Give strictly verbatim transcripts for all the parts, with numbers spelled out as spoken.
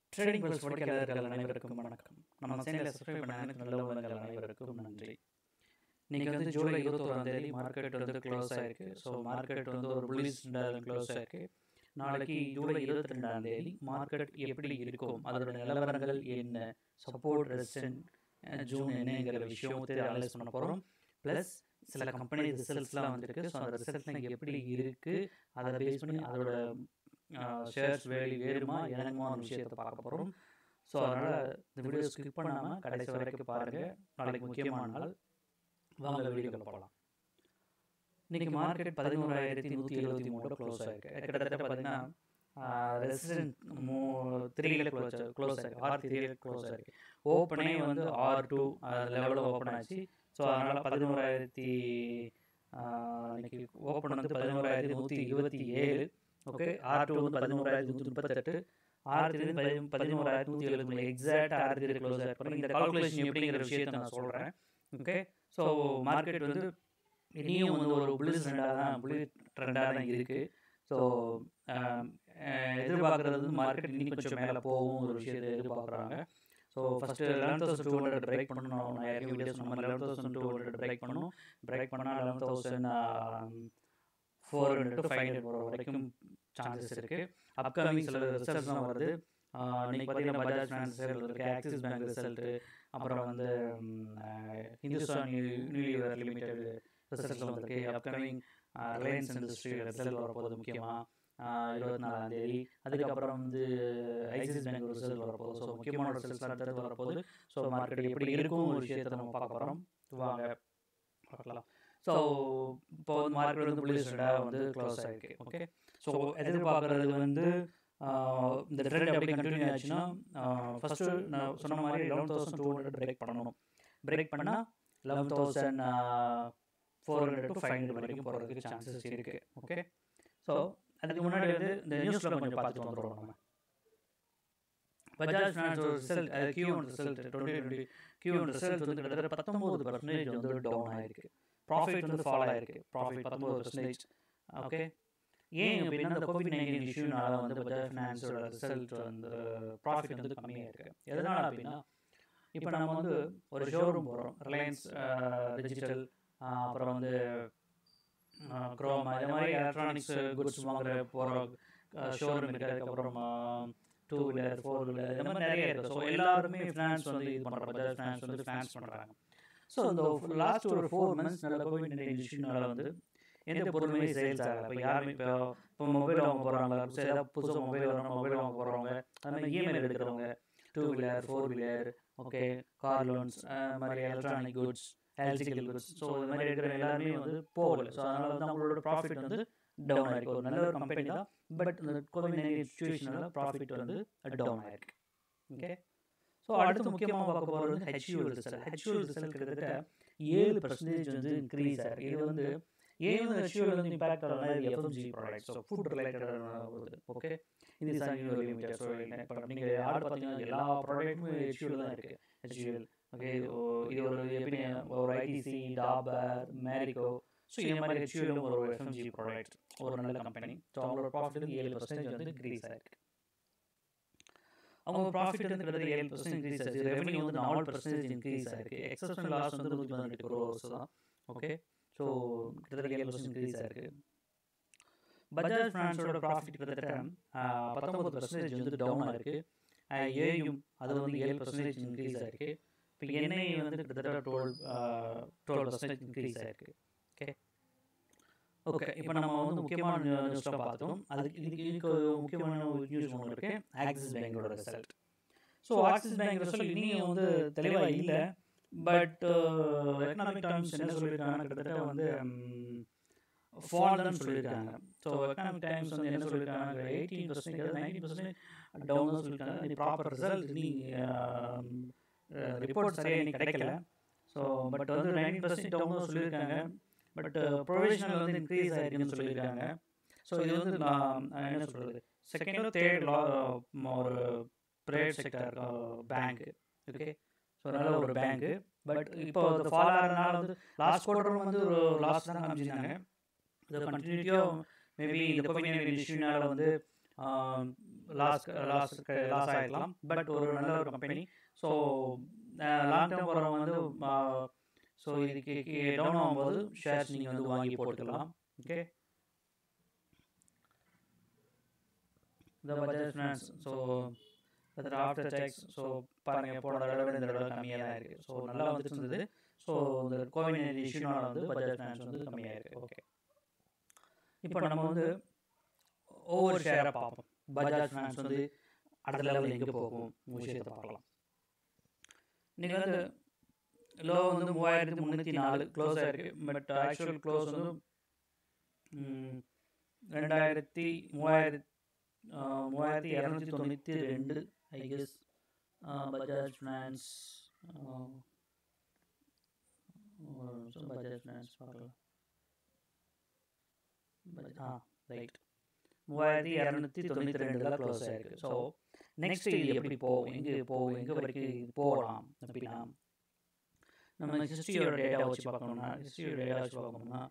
Trading pulse படிக்காதவர்கள் அனைவருக்கும் வணக்கம். நம்ம சேனலை சப்ஸ்கிரைப் பண்ண அனைத்து நல்ல உள்ளங்கள் அனைவருக்கும் நன்றி. இன்றைக்கி வந்து ஜூலை இருபத்தோராம் தேதி மார்க்கெட் வந்து க்ளோஸ் ஆகிருக்கு. ஸோ மார்க்கெட் வந்து ஒரு புல்லிஷ் க்ளோஸ் ஆகிருக்கு. நாளைக்கு ஜூலை இருபத்தி ரெண்டாம் தேதி மார்க்கெட் எப்படி இருக்கும், அதோட நிலவரங்கள் என்ன, சப்போர்ட் ரெசிஸ்டன்ட் ஜூன் என்னங்கிற விஷயத்தை அனலைஸ் பண்ண போகிறோம். ப்ளஸ் சில கம்பெனி ரிசல்ட்ஸ்லாம் வந்துருக்கு. ஸோ அந்த ரிசல்ட்லாம் எப்படி இருக்குது, அதை பேஸ் பண்ணி அதோட ஷேர்ஸ் வேலி வேறுமா இறங்குமான விஷயத்தை பார்க்க போகிறோம். ஸோ அதனால் இந்த வீடியோ ஸ்கிப் பண்ணாமல் கடைசி வரைக்கும் பாருங்கள். நாளைக்கு முக்கியமான நாள். வாங்க வீடியோவில் போகலாம். இன்றைக்கி மார்க்கெட் பதினோராயிரத்தி நூற்றி எழுபத்தி மூணு க்ளோஸ் ஆகிருக்கு. கிட்டத்தட்ட பார்த்தீங்கன்னா ரெசிடென்ட் மூ த்ரீல க்ளோஸ் க்ளோஸ் ஆகிருக்கு ஆர் த்ரீல க்ளோஸ் ஆகிருக்கு. ஓப்பனே வந்து ஆர் டூ லெவலில் ஓப்பன் ஆச்சு. ஸோ அதனால் பதினோராயிரத்தி இன்னைக்கு ஓப்பன் வந்து பதினோராயிரத்தி நூற்றி இருபத்தி ஏழு. ஓகே, ஆர் டூ வந்து பதினோராயிரத்தி நூற்றி முப்பத்தெட்டு, ஆர் த்ரீ பதி பதினோராயிரத்தி நூற்றி எழுபத்தி மூணு எக்ஸாக்டாக ஆர் த்ரீ க்ளோஸ் ஆகிருப்பாங்க. இந்த கால்குலேஷன் எப்படிங்கிற விஷயத்தை நான் சொல்கிறேன். ஓகே, ஸோ மார்க்கெட் வந்து இனியும் வந்து ஒரு புல்லிஷ் ட்ரெண்டாக தான் புல்லிஷ் ட்ரெண்டாக தான் இருக்குது. ஸோ எதிர்பார்க்குறது வந்து மார்க்கெட் இன்னும் கொஞ்சம் மேலே போகும் ஒரு விஷயத்தை எதிர்பார்க்குறாங்க. So first eleven thousand two hundred break பண்ணணும். நான் நிறைய வீடியோஸ் நம்ம eleven thousand two hundred break பண்ணணும். பிரேக் பண்ணால் eleven thousand four hundred to five hundred வர வரைக்கும் சான்சஸ் இருக்குது. அப்கமிங் சில ரிசல்ட்ஸ்லாம் வருது. இன்றைக்கி பார்த்தீங்கன்னா பஜாஜ் ஃபினான்ஸ் ரிசல்ட் இருக்குது, ஆக்சிஸ் பேங்க் ரிசல்ட்டு, அப்புறம் வந்து ஹிந்துஸ்தான் யூனிலிவர் லிமிடெட் ரிசல்ட்ஸ்லாம் வந்திருக்கு. அப்கமிங் ரிலையன்ஸ் இண்டஸ்ட்ரி ரிசல்ட் வரப்போகுது முக்கியமாக இருபத்தி நாலாம் தேதி. அதுக்கப்புறம் வந்து ஐசிஸ் பேங்க் ரிசல்ட் வரப்போகுது. ஸோ முக்கியமான ரிசல்ட்ஸ்லாம் அடுத்தது வரப்போகுது. ஸோ மார்க்கெட் எப்படி இருக்கும் ஒரு விஷயத்தை நம்ம பார்க்க போகிறோம். வாங்க பார்க்கலாம். ஸோ இப்போ வந்து மார்க்கெட் வந்து புல்லிஷ் ட்ரெண்டாக வந்து க்ளோஸ் ஆகிருக்கு. ஓகே, ஸோ எதிர்பார்க்குறது வந்து இந்த ட்ரெண்ட் எப்படி கண்டினியூ ஆச்சுன்னா, ஃபஸ்ட்டு நான் சொன்ன மாதிரி eleven thousand two hundred break பண்ணணும். பிரேக் பண்ணால் eleven thousand four hundred to five hundred வரைக்கும் போகிறதுக்கு சான்சஸ் இருக்குது. ஓகே, ஸோ அதுக்கு முன்னாடி வந்து இந்த நியூஸில் கொஞ்சம் பார்த்துட்டு வந்துடுவோம். நம்ம Bajaj finance result Q one result twenty twenty Q one result வந்து கிட்டத்தட்ட பத்தொம்பது பர்சன்டேஜ் வந்து டவுன் ஆகிருக்கு. ப்ராஃபிட் வந்து ஃபால் ஆகிருக்கு. ப்ராஃபிட் பத்தொம்பது பர்சன்டேஜ். ஓகே, ஏன் அப்படின்னா இந்த கோவிட் நைன்டீன் இஷ்யூனால வந்து பஜாஜ் ஃபினான்ஸோட ரிசல்ட் வந்து ப்ராஃபிட் வந்து கம்மியாக இருக்குது. எதனால் அப்படின்னா, இப்போ நம்ம வந்து ஒரு ஷோரூம் போகிறோம், ரிலையன்ஸ் டிஜிட்டல், அப்புறம் வந்து க்ரோமா, இது மாதிரி எலக்ட்ரானிக்ஸ் குட்ஸ் வாங்குற போகிற ஷோரூம் இருக்குது. அதுக்கப்புறம் டூ வீலர் ஃபோர் வீலர் இந்த மாதிரி நிறைய இருக்குது. ஸோ எல்லாருமே ஃபினான்ஸ் வந்து இது பண்ணுறாங்க. பஜாஜ் ஃபினான்ஸ் வந்து ஃபினான்ஸ் பண்ணுறாங்க. ஸோ இந்த லாஸ்ட் ஒரு ஃபோர் மந்த்ஸ் நல்ல கோவிட் நைன்டீன் இஷ்யூனால வந்து எந்த பொருளுமே சேல்ஸ் ஆகலை. இப்போ யாருமே இப்போ இப்போ மொபைல் வாங்க போகிறாங்க, ஏதாவது புதுசாக மொபைல் வரணும், மொபைல் வாங்க போகிறவங்க, அது மாதிரி இஎம்ஐ எடுக்கிறவங்க, two wheeler four wheeler, okay, car loans, அது மாதிரி electronic goods, electrical goods, so இது மாதிரி எடுக்கிற எல்லாருமே வந்து போகலை. ஸோ அதனால் வந்து அவங்களோட ப்ராஃபிட் வந்து டவுன் ஆகிருக்கு. ஒரு நல்ல ஒரு கம்பெனி தான், பட் இந்த கோவிட் நைன்டீன் சிச்சுவேஷனால் ப்ராஃபிட் வந்து டவுன் ஆகிருக்கு. ஓகே, ஸோ அடுத்து முக்கியமாக பார்க்க போகிறது வந்து ஹெச்யூஎல் ரிசல்ட். ஹெச்யூஎல் ரிசல்ட் கிட்டத்தட்ட ஏழு பர்சன்டேஜ் வந்து இன்க்ரீஸ் ஆகிருக்கு. இது வந்து ஏன் வந்து ஹெச்யூஎல் வந்து இம்பாக்ட் ஆகிற மாதிரி எஃப்எம்ஜி ப்ராடக்ட், ஸோ ஃபுட் ரிலேட்டடான வருது. ஓகே, இது சாங்கியூர் லிமிடெட். ஸோ இப்போ நீங்கள் யார் பார்த்தீங்கன்னா எல்லா ப்ராடக்ட்டுமே ஹெச்யூஎல் தான் இருக்குது. ஹெச்யூஎல் ஓகே, இது ஒரு எப்படி ஒரு ஐடிசி, டாபர், மேரிகோ, ஸோ இந்த மாதிரி ஹெச்யூஎலும் ஒரு எஃப்எம்ஜி ப்ராடக்ட், ஒரு நல்ல கம்பெனி. ஸோ அவங்களோட ப்ராஃபிட் வந்து ஏழு பர்சன்டேஜ் வந்து இன்க்ரீஸ் ஆகிருக்கு. அவங்க ப்ராஃபிட் வந்து கிட்டத்தட்ட ஏழு பர்சன்ட் இன்க்ரீஸ் ஆச்சு. ரெவன்யூ வந்து நாலு பர்சன்டேஜ் இன்க்ரீஸ் ஆகிருக்கு. எக்ஸப்ஷனல் லாஸ் வந்து நூற்றி பதினெட்டு க்ரோர்ஸ் தான். ஓகே, ஸோ கிட்டத்தட்ட ஏழு பர்சன்ட் இன்க்ரீஸ் ஆகிருக்கு. பஜாஜ் ஃபினான்ஸோட ப்ராஃபிட் கிட்டத்தட்ட பத்தொம்பது பர்சன்டேஜ் வந்து டவுன் ஆகிருக்கு. ஏயும் அது வந்து ஏழு பர்சன்டேஜ் இன்க்ரீஸ் ஆகிருக்கு. இப்போ என்ஐ வந்து கிட்டத்தட்ட டுவெல் டுவெல் பர்சன்டேஜ் இன்க்ரீஸ் ஆகிருக்கு. ஓகே ஓகே இப்போ நம்ம வந்து முக்கியமான நியூஸில் பார்த்தோம். அதுக்கு இதுக்கு இதுக்கு முக்கியமான நியூஸ் ஒன்று இருக்குது, ஆக்சிஸ் பேங்கோட result. So Axis bank result இனியும் வந்து தெளிவாக இல்லை. பட் எக்கனாமிக் டைம்ஸ் என்ன சொல்லியிருக்காங்கன்னா, கிட்டத்தட்ட வந்து ஃபால் தான் சொல்லியிருக்காங்க. ஸோ எக்கனாமிக் டைம்ஸ் வந்து என்ன சொல்லியிருக்காங்க, eighteen percentage nineteen percentage down தான் சொல்லியிருக்காங்க. இது ப்ராப்பர் ரிசல்ட் நீ ரிப்போர்ட் சரியாக இன்னைக்கு கிடைக்கல. ஸோ பட் வந்து நைன்டீன் பர்சன்டேஜ் டவுன் தான் சொல்லியிருக்காங்க. பட் ப்ரொவிஷனல் வந்து இன்க்ரீஸ் ஆகிருக்குன்னு சொல்லியிருக்காங்க. ஸோ இது வந்து நான் என்ன சொல்கிறது, செகண்டோ தேர்ட் லா ஒரு private sector bank. Okay, so நல்ல ஒரு பேங்க்கு. பட் இப்போ இந்த ஃபால் ஆகிறதுனால வந்து லாஸ்ட் குவார்ட்டரும் வந்து ஒரு லாஸ் தான் காமிச்சிருந்தாங்க. இது கண்டினியூட்டியாக மேபி இந்த கோவிட் நைன்டீன் இஷ்யூனால வந்து லாஸ் லாஸ் லாஸ் ஆகிருக்கலாம். பட் ஒரு நல்ல ஒரு கம்பெனி. ஸோ லாங் டேர்ம் வரவங்க வந்து ஸோ இதுக்கு டவுன் ஆகும்போது ஷேர்ஸ் நீங்கள் வந்து வாங்கி போட்டுக்கலாம். ஓகே, இந்த பஜாஜ் ஃபினான்ஸ் ஸோ அது ஆஃப்டர் டேக்ஸ் ஸோ பாருங்கள் போன தடவை இந்த தடவை கம்மியாக தான் இருக்குது. ஸோ நல்லா வந்துட்டு இருந்தது. ஸோ இந்த கோவிட் இஷ்யூனால வந்து பஜாஜ் ஃபினான்ஸ் வந்து கம்மியாக இருக்குது. ஓகே, இப்போ நம்ம வந்து ஒவ்வொரு ஷேரை பார்ப்போம். பஜாஜ் ஃபினான்ஸ் வந்து அடுத்த லெவலில் எங்கே போகும் விஷயத்தை பார்க்கலாம். இன்றைக்கி வந்து லோ வந்து மூவாயிரத்தி முந்நூற்றி நாலு க்ளோஸ் ஆகிருக்கு. பட் ஆக்சுவல் க்ளோஸ் வந்து ரெண்டாயிரத்தி மூவாயிரத்தி மூவாயிரத்தி இரநூத்தி தொண்ணூற்றி ரெண்டு I guess. Bajaj finance Bajaj finance பார்க்கலாம். ஆ ரைட், மூவாயிரத்தி இரநூத்தி தொண்ணூற்றி ரெண்டில் க்ளோஸ் ஆகிருக்கு. ஸோ நெக்ஸ்ட் இது எப்படி போகும், எங்கே போகும், எங்கே வரைக்கும் இது போகலாம் அப்படின்னா நம்ம ஹிஸ்ட்ரியோட டேட்டா வச்சு பார்க்கணும்னா ஹிஸ்ட்ரியோட டேட்டா வச்சு பார்க்கணும்னா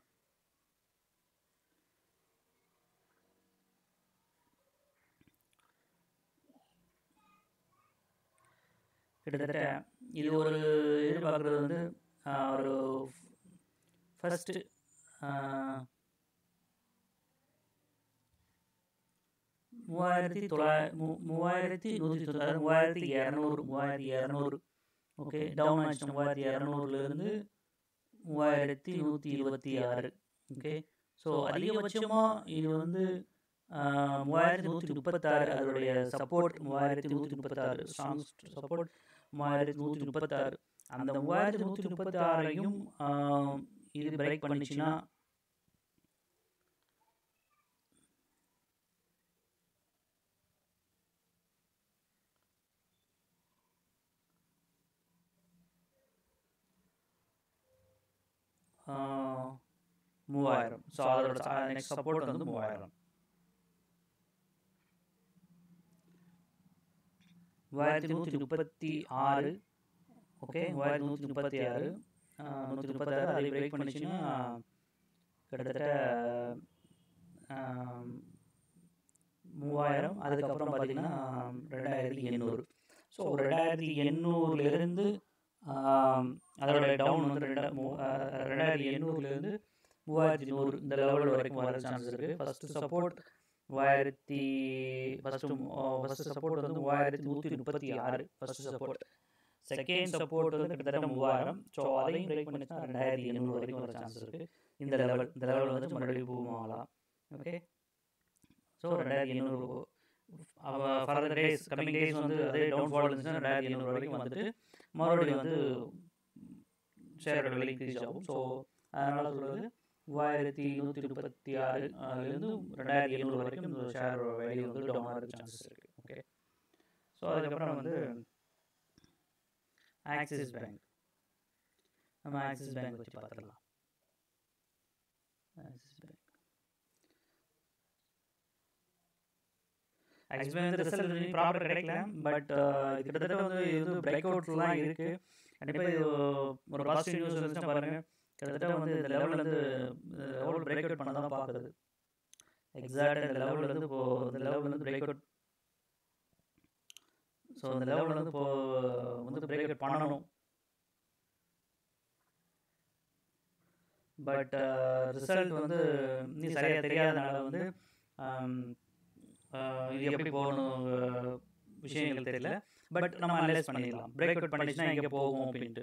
கிட்டத்தட்ட இது ஒரு எதிர்பார்க்குறது வந்து ஒரு ஃபஸ்ட்டு மூவாயிரத்தி தொள்ளாயிர மூ மூவாயிரத்தி நூற்றி தொண்ணூறு மூவாயிரத்தி இரநூறு மூவாயிரத்தி இரநூறு ஓகே, டவுன் ஆச்சு மூவாயிரத்தி இரநூறுலேருந்து மூவாயிரத்தி நூற்றி இருபத்தி ஆறு. ஓகே, ஸோ அதிகபட்சமாக இது வந்து மூவாயிரத்தி நூற்றி முப்பத்தாறு அதோடைய சப்போர்ட் மூவாயிரத்தி நூற்றி முப்பத்தாறு ஸ்ட்ராங் சப்போர்ட் மூவாயிரத்தி நூற்றி முப்பத்தாறு. அந்த மூவாயிரத்தி நூற்றி முப்பத்தி ஆறையும் இது பிரேக் பண்ணிச்சுன்னா மூவாயிரம். ஸோ அதோட நெக்ஸ்ட் சப்போர்ட் வந்து மூவாயிரம். மூவாயிரத்தி நூற்றி முப்பத்தி ஆறு ஓகே, மூவாயிரத்தி நூற்றி முப்பத்தி ஆறு நூற்றி முப்பத்தாறு அதை பிரேக் பண்ணிச்சுன்னா கிட்டத்தட்ட மூவாயிரம். அதுக்கப்புறம் பார்த்திங்கன்னா ரெண்டாயிரத்தி எண்ணூறு. ஸோ ரெண்டாயிரத்தி எண்ணூறுலேருந்து அதோட டவுன் வந்து ரெண்டா ரெண்டாயிரத்தி எண்ணூறுலேருந்து மூவாயிரத்தி நூறு இந்த லெவல் வரைக்கும் வர சான்ஸ் இருக்குது. ஃபஸ்ட்டு சப்போர்ட் மூவாயிரத்தி ஃபஸ்ட்டு ஃபஸ்ட்டு சப்போர்ட் வந்து மூவாயிரத்தி நூற்றி முப்பத்தி ஆறு ஃபஸ்ட்டு சப்போர்ட். செகண்ட் சப்போர்ட் வந்து கிட்டத்தட்ட மூவாயிரம். ஸோ அதையும் பிரேக் பண்ணிச்சுன்னா ரெண்டாயிரத்தி எண்ணூறு வரைக்கும் வர சான்ஸ் இருக்குது. இந்த லெவல் இந்த லெவல் வந்து மறுபடியும் பூம் ஆகலாம். ஓகே, ஸோ ரெண்டாயிரத்தி எண்ணூறு ஃபர்தர் டேஸ் கம்மிங் டேஸ் வந்து அதே டவுன் ஃபால் இருந்துச்சுன்னா ரெண்டாயிரத்தி எண்ணூறு வரைக்கும் வந்துட்டு மறுபடியும் வந்து ஷேரோட விலை இன்க்ரீஸ் ஆகும். ஸோ அதனால் சொல்கிறது மூவாயிரத்தி நூற்றி முப்பத்தி ஆறு அதுலேருந்து ரெண்டாயிரத்தி எழுநூறு வரைக்கும் இந்த ஷேரோட விலை வந்து டவுன் ஆகிறதுக்கு சான்சஸ் இருக்குது. ஓகே, ஸோ அதுக்கப்புறம் வந்து ஆக்சிஸ் பேங்க். நம்ம ஆக்சிஸ் பேங்க் வச்சு பார்த்துடலாம். Axis bank Axis bank result proper கிடைக்கல. பட் கிட்டத்தட்ட வந்து இது பிரேக் அவுட்லாம் இருக்குது. கண்டிப்பாக இது ஒரு பாசிட்டிவ் நியூஸ் இருந்துச்சுன்னா பாருங்கள். கிட்டத்தட்ட வந்து இந்த லெவல்லேருந்து லெவல் பிரேக் அவுட் பண்ண தான் பார்க்குறது. எக்ஸாக்டாக இந்த லெவல்லேருந்து இப்போது இந்த லெவல்லேருந்து பிரேக் அவுட் ஸோ இந்த லெவல்லேருந்து இப்போது வந்து பிரேக் அவுட் பண்ணணும். பட் ரிசல்ட் வந்து இன்னும் சரியாக தெரியாதனால வந்து இது எப்படி போகணும் விஷயங்கள் தெரியல. பட் நம்ம அனலைஸ் பண்ணிடலாம். பிரேக் அவுட் பண்ணிச்சுன்னா எங்கே போகும் அப்படின்ட்டு.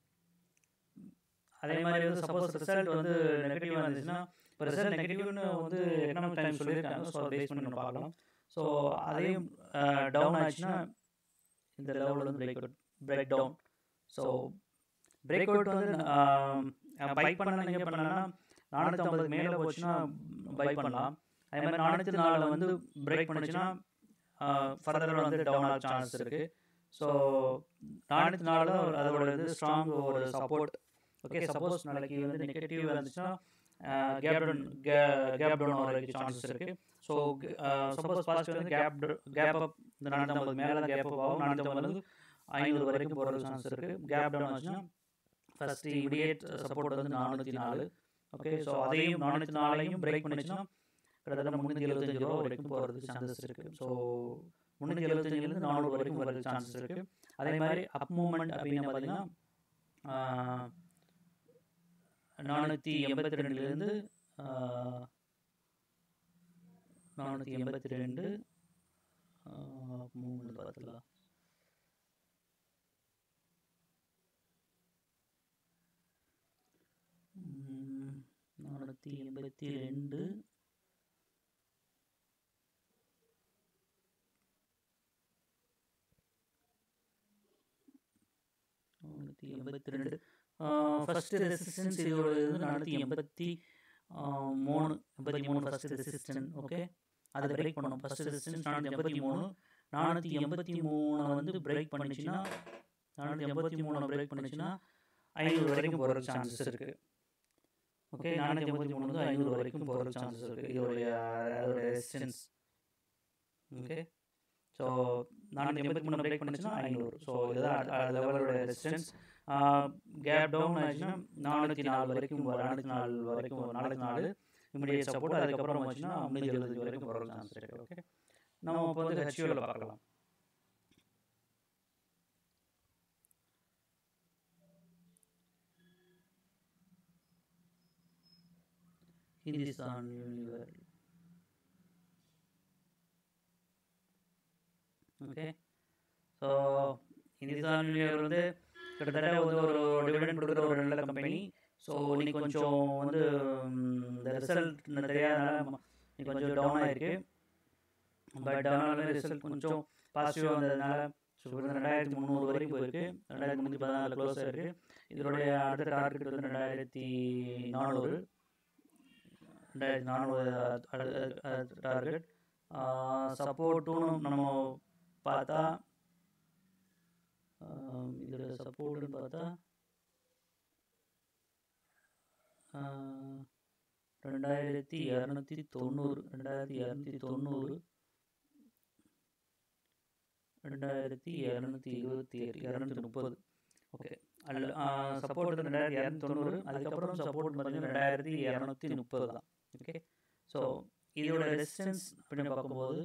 அதே மாதிரி வந்து சப்போஸ் ரிசல்ட் வந்து நெகட்டிவாக இருந்துச்சுன்னா இப்போ ரிசல்ட் நெகட்டிவ்னு வந்து எக்கனாமிக் டைம் சொல்லியிருக்காங்க. ஸோ பேஸ் பண்ணி நம்ம பார்க்கலாம். ஸோ அதையும் டவுன் ஆச்சுன்னா இந்த லெவலில் வந்து break out break down. So break out வந்து பை பண்ணலாம். நீங்கள் பண்ணலாம்னா நானூற்றி ஐம்பதுக்கு மேலே போச்சுன்னா பை பண்ணலாம். அதே மாதிரி நானூற்றி நாலில் வந்து பிரேக் பண்ணிச்சுன்னா ஃபர்தராக வந்து டவுன் ஆக சான்ஸ் இருக்குது. ஸோ நானூற்றி நாலில் அதோட இது ஸ்ட்ராங் ஒரு சப்போர்ட். ஓகே, சப்போஸ் நாளைக்கு வந்து நெகட்டிவ் இருந்துச்சுன்னா கேப் டவுன் கேப் டவுன் ஆகிறதுக்கு சான்சஸ் இருக்குது. ஸோ சப்போஸ் பாசிட்டிவ் வந்து கேப் கேப் அப் இந்த நானூற்றி ஐம்பது மேலே தான் கேப் அப் ஆகும். நானூற்றி ஐம்பதுலேருந்து ஐநூறு வரைக்கும் போகிறது சான்ஸ் இருக்குது. கேப் டவுன் ஆச்சுன்னா ஃபஸ்ட்டு இமிடியேட் சப்போர்ட் வந்து நானூற்றி நாலு. ஓகே, ஸோ அதையும் நானூற்றி நாலையும் பிரேக் பண்ணிச்சுன்னா கிட்டத்தட்ட முந்நூற்றி எழுபத்தஞ்சு ரூபா வரைக்கும் போகிறதுக்கு சான்சஸ் இருக்குது. ஸோ முந்நூற்றி எழுபத்தஞ்சிலேருந்து நானூறு வரைக்கும் வரதுக்கு சான்சஸ் இருக்குது. அதே மாதிரி அப் மூமெண்ட் அப்படின்னு பார்த்தீங்கன்னா நானூற்றி எண்பத்தி ரெண்டுலேருந்து நானூற்றி எண்பத்தி ரெண்டு மூமெண்ட் பார்த்துக்கலாம். நானூற்றி எண்பத்தி ரெண்டு நானூற்றி எண்பத்தி ரெண்டு ஃபஸ்ட்டு ரெசிஸ்டன்ஸ் இதோட இது நானூற்றி எண்பத்தி மூணு எண்பத்தி மூணு ஃபஸ்ட்டு ரெசிஸ்டன்ஸ். ஓகே, அதை பிரேக் பண்ணணும். ஃபஸ்ட்டு ரெசிஸ்டன்ஸ் நானூற்றி எண்பத்தி மூணு நானூற்றி எண்பத்தி மூணை வந்து பிரேக் பண்ணிச்சுன்னா நானூற்றி எண்பத்தி மூணை பிரேக் பண்ணிச்சுன்னா ஐநூறு வரைக்கும் போகிற சான்சஸ் இருக்குது. ஓகே, நானூற்றி எண்பத்தி மூணு வந்து ஐநூறு வரைக்கும் போகிற சான்சஸ் இருக்குது இதோடைய அதோடைய ரெசிஸ்டன்ஸ். ஓகே, ஸோ நானூற்றி எண்பத்தி மூணு பிரேக் பண்ணிச்சுன்னா ஐநூறு. ஸோ இதுதான் லெவலோட ரெசிஸ்டன்ஸ். கேப் டவுன் ஆச்சுன்னா நானூற்றி நாலு வரைக்கும் நானூற்றி நாலு வரைக்கும் நானூற்றி நாலு இமிடியேட் சப்போர்ட். அதுக்கப்புறம் வச்சுன்னா முந்நூற்றி எழுபது வரைக்கும் போகிற சான்ஸ் இருக்குது. ஓகே, நம்ம இப்போ வந்து ஹெச்யூவில் பார்க்கலாம். Hindustan Unilever. Okay, so Hindustan Unilever வந்து கிட்டத்தட்ட வந்து ஒரு டிவிடெண்ட் கொடுக்குற ஒரு நல்ல கம்பெனி. ஸோ இன்னைக்கு கொஞ்சம் வந்து இந்த ரிசல்ட் தெரியாதனால இன்னைக்கு கொஞ்சம் டவுன் ஆகிருக்கு. பட் டவுன் ஆன ரிசல்ட் கொஞ்சம் பாசிட்டிவாக வந்ததுனால ஸோ ரெண்டாயிரத்தி முந்நூறு வரைக்கும் போயிருக்கு. ரெண்டாயிரத்தி முந்நூற்றி பதினாலு க்ளோஸ் ஆகிருக்கு. இதனுடைய அடுத்த டார்கெட் வந்து ரெண்டாயிரத்தி நானூறு ரெண்டாயிரத்தி நானூறு டார்கெட். சப்போர்ட்டும் நம்ம பார்த்தா இதோட சப்போர்ட்னு பார்த்தா ரெண்டாயிரத்தி இரநூத்தி தொண்ணூறு ரெண்டாயிரத்தி இரநூத்தி தொண்ணூறு ரெண்டாயிரத்தி இரநூத்தி இருபத்தி எட்டு இரநூத்தி முப்பது. ஓகே, அல்ல சப்போர்ட் ரெண்டாயிரத்தி இரநூத்தி தொண்ணூறு. அதுக்கப்புறம் சப்போர்ட் பார்த்தீங்கன்னா ரெண்டாயிரத்தி இரநூத்தி முப்பது தான். ஓகே, ஸோ இதோட ரெசிஸ்டன்ஸ் அப்படின்னு பார்க்கும்போது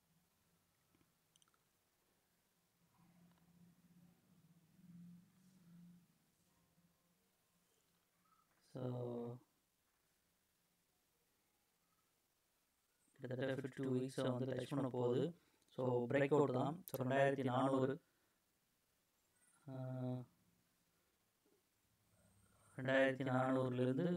ஸோ கிட்டத்தட்ட ஃபிஃப்டி டூ வீக்ஸை வந்து டச் பண்ண போகுது. ஸோ பிரேக் அவுட் தான். ஸோ ரெண்டாயிரத்தி நானூறு ரெண்டாயிரத்தி நானூறுலேருந்து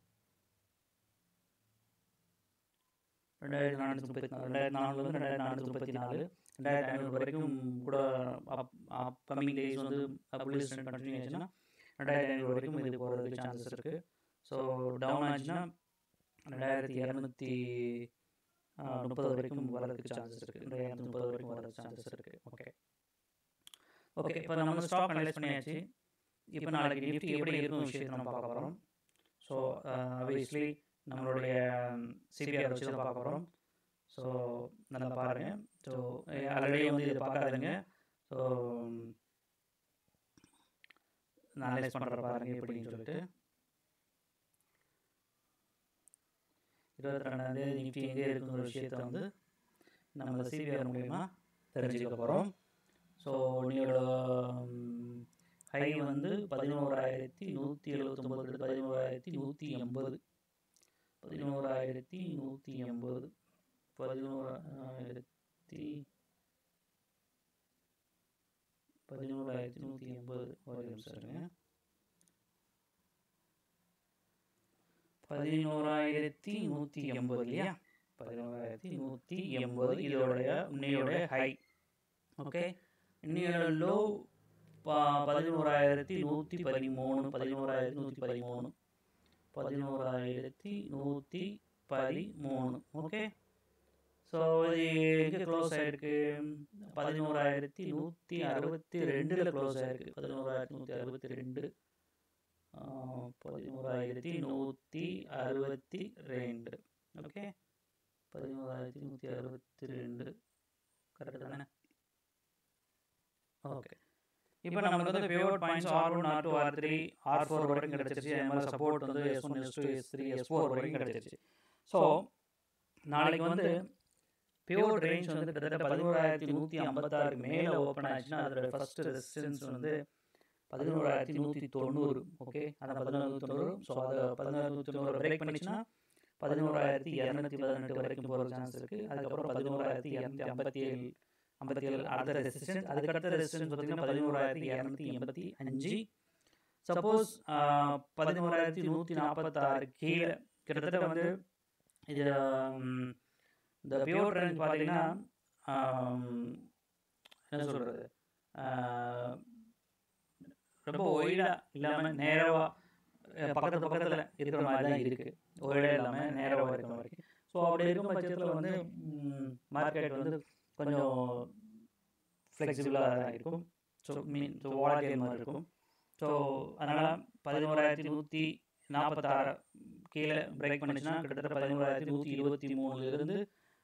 ரெண்டாயிரத்தி நானூற்றி முப்பத்தி நாலு ரெண்டாயிரத்தி நானூறுலேருந்து ரெண்டாயிரத்தி நானூற்றி முப்பத்தி நாலு ரெண்டாயிரத்தி ஐநூறு வரைக்கும் கூட அப் அப்கமிங் டேஸ் வந்து புல்லிஷ் ட்ரெண்ட் கண்டினியூ ஆச்சுன்னா ரெண்டாயிரத்தி ஐநூறு வரைக்கும் இது போகிறதுக்கு சான்சஸ் இருக்குது. ஸோ டவுன் ஆச்சுன்னா ரெண்டாயிரத்தி இரநூத்தி முப்பது வரைக்கும் வரதுக்கு சான்சஸ் இருக்குது. ரெண்டாயிரத்தி முப்பது வரைக்கும் வரதுக்கு சான்சஸ் இருக்குது. ஓகே ஓகே இப்போ நம்ம வந்து ஸ்டாக் அனலைஸ் பண்ணியாச்சு. இப்போ நாளைக்கு நிஃப்டி எப்படி இருக்கும் விஷயத்தை நம்ம பார்க்க போகிறோம். ஸோ ஆப்வியஸ்லி நம்மளுடைய சிபிஆர் வச்சு தான் பார்க்க போகிறோம். ஸோ நல்லா பாருங்கள். ஸோ ஆல்ரெடி வந்து இதை பார்க்காதுங்க. ஸோ நான் அனலைஸ் பண்ணுற பாருங்கள் எப்படின்னு சொல்லிட்டு. இருபத்தி ரெண்டாந்தேதி நிஃப்டி எங்கே இருக்குங்கிற விஷயத்தை வந்து நம்ம சிபிஆர் மூலயமா தெரிஞ்சுக்க போகிறோம். ஸோ நீங்களோட ஹை வந்து பதினோராயிரத்தி நூற்றி எழுபத்தொம்பது பதினோராயிரத்தி நூற்றி எண்பது பதினோராயிரத்தி நூற்றி எண்பது பதினோராயிரத்தி பதினோராயிரத்தி நூற்றி எண்பது ஒரு நிமிஷம் பதினோராயிரத்தி நூற்றி எண்பது இல்லையா, பதினோராயிரத்தி நூற்றி எண்பது இதோடைய இன்னையோடைய ஹை. ஓகே, இன்னையோட லோ பதினோராயிரத்தி நூற்றி பதிமூணு பதினோராயிரத்தி நூற்றி பதிமூணு பதினோராயிரத்தி நூற்றி பதிமூணு ஓகே. ஸோ இது எங்கே க்ளோஸ் ஆகிருக்கு? பதினோராயிரத்தி நூற்றி அறுபத்தி ரெண்டில் க்ளோஸ் ஆகிருக்கு. பதினோராயிரத்தி நூற்றி அறுபத்தி ரெண்டு பதினோராயிரத்தி நூற்றி அறுபத்தி ரெண்டு ஓகே. பதினோராயிரத்தி நூற்றி அறுபத்தி ரெண்டு கரெக்டு தானே? ஓகே. இப்போ நமக்கு வந்து pivot points R one R two R three R four வரைக்கும் கிடச்சிருச்சு. அது மாதிரி சப்போர்ட் வந்து S one S two S three S four வரைக்கும் கிடச்சிருச்சு. ஸோ நாளைக்கு வந்து பியூர் ரேஞ்ச் வந்து கிட்டத்தட்ட பதினோராயிரத்தி நூற்றி ஐம்பத்தாறுக்கு மேலே ஓப்பன் ஆச்சுன்னா அதோட ஃபஸ்ட்டு ரெசிஸ்டன்ஸ் வந்து பதினோராயிரத்தி நூற்றி தொண்ணூறு. ஓகே, அந்த பதினோரு தொண்ணூறு. ஸோ அதை பதினோரு நூற்றி தொண்ணூறு பிரேக் பண்ணிச்சுன்னா பதினோராயிரத்தி இரநூத்தி பதினெட்டு வரைக்கும் போகிற சான்ஸ் இருக்குது. அதுக்கப்புறம் பதினோராயிரத்தி இரநூத்தி ஐம்பத்தி ஏழு ஐம்பத்தி ஏழு அடுத்த ரெசிஸ்டன்ஸ். அதுக்கடுத்த ரெசிஸ்டன்ஸ் பார்த்திங்கன்னா பதினோராயிரத்தி இரநூத்தி எண்பத்தி அஞ்சு. சப்போஸ் பதினோராயிரத்தி நூற்றி நாற்பத்தாறு கீழே கிட்டத்தட்ட வந்து இது இந்த பியூர் ட்ரெண்ட் பார்த்திங்கன்னா என்ன சொல்கிறது, ரொம்ப ஒயிடாக இல்லாமல் நேரவாக பக்கத்து பக்கத்தில் இருக்கிற மாதிரி தான் இருக்குது. ஒயிடாக இல்லாமல் நேரவாக இருக்கிற மாதிரி. ஸோ அப்படி இருக்கும் பட்சத்தில் வந்து மார்க்கெட் வந்து கொஞ்சம் ஃப்ளெக்சிபிளாக தான் இருக்கும். ஸோ மீன் ஸோ வாலடைல் மாதிரி இருக்கும். ஸோ அதனால் பதினோராயிரத்தி நூற்றி நாற்பத்தாறு கீழே பிரேக் பண்ணிச்சுன்னா கிட்டத்தட்ட பதினோராயிரத்தி நூற்றி இருபத்தி மூணுலேருந்து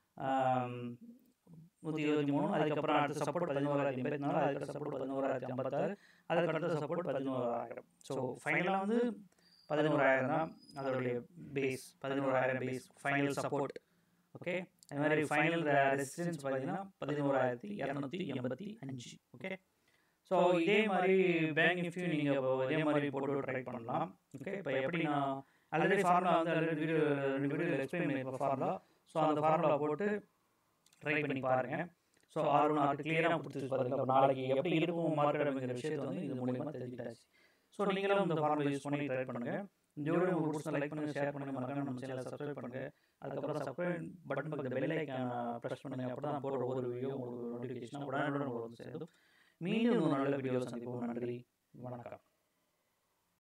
நூற்றி இருபத்தி மூணு அதுக்கப்புறம் அடுத்த சப்போர்ட் பதினோராயிரத்தி எண்பத்தி நாலு அதுக்கடுத்த சப்போர்ட் பதினோராயிரத்தி ஐம்பத்தாறு அதுக்கடுத்த சப்போர்ட் பதினோராயிரம். ஸோ ஃபைனலாக வந்து பதினோராயிரம் தான் அதோடைய பேஸ், பதினோராயிரம் பேஸ் ஃபைனல் சப்போர்ட். ஓகே, அது மாதிரி ஃபைனல் ரெசிஸ்டன்ஸ் பார்த்தீங்கன்னா பதினோராயிரத்தி இரநூத்தி எண்பத்தி அஞ்சு. ஓகே, ஸோ இதே மாதிரி பேங்க் நிஃப்டி நீங்கள் இதே மாதிரி போட்டு ட்ரை பண்ணலாம். ஓகே, இப்போ எப்படி நான் ஆல்ரெடி ஃபார்முலா வந்து ஆல்ரெடி வீடியோ வீடியோவில் எக்ஸ்பிளைன் பண்ணியிருக்கேன் ஃபார்முலா. ஸோ அந்த ஃபார்முலா போட்டு ட்ரை பண்ணி பாருங்கள். ஸோ ஆறு நாட்டு கிளியராக பிடிச்சி பாருங்கள். அப்போ நாளைக்கு எப்படி இருக்கும் மார்க்கெட் அப்படிங்கிற விஷயத்தை வந்து இது மூலியமாக தெரிஞ்சுக்கிட்டாச்சு. ஸோ நீங்களும் இந்த ஃபார்முலா யூஸ் பண்ணி ட்ரை பண்ணுங்கள். இந்த வீடியோ உங்களுக்கு பிடிச்சா லைக் பண்ணுங்கள், ஷேர் பண்ணுங்கள், மறக்காம நம்ம சேனலை சப்ஸ்கிரைப் பண்ணுங்கள். அதுக்கப்புறம் சப்ஸ்கிரைப் பட்டன் பக்கத்தில் பெல் ஐக்கான் ப்ரெஸ் பண்ணுங்கள். அப்போ தான் போடுற ஒவ்வொரு வீடியோ உங்களுக்கு நோட்டிஃபிகேஷன் உடனுடன் உங்களுக்கு வந்து சேரும். மீண்டும் ஒரு நல்ல வீடியோவில் சந்திப்போம். நன்றி, வணக்கம்.